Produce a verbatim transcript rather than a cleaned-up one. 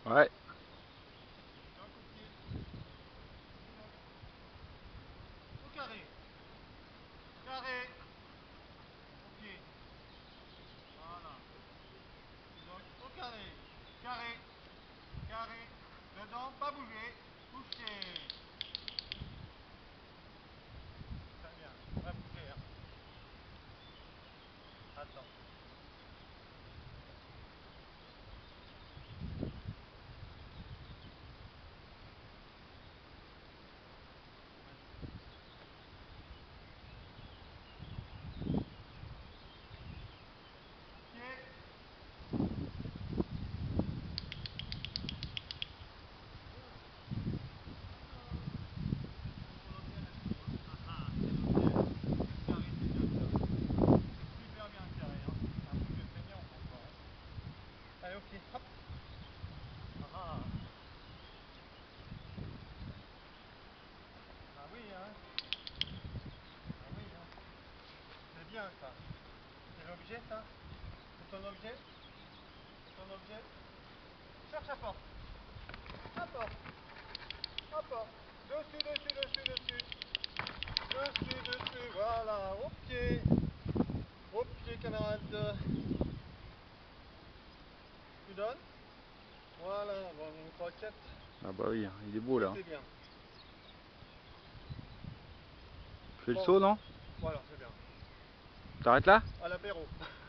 Ouais. Au carré. Carré. Ok. Voilà. Donc au carré. Carré. Carré. Dedans, pas bouger. Toucher. Très bien. On va bouger. Hein. Attends. Allez, ok, hop. Ah, ah oui, hein. Ah oui, hein. C'est bien ça. C'est l'objet, ça. C'est ton objet. C'est ton objet. Cherche la porte. La porte. La porte. Dessus, dessus, dessus, dessus. Dessus, dessus. Voilà. Au pied. Au pied, camarade. Tu donnes. Voilà. Bon, une croquette. Ah bah oui, il est beau là. C'est bien. Fais le Bon, saut, non? voilà, c'est bien. T'arrêtes là? À l'apéro.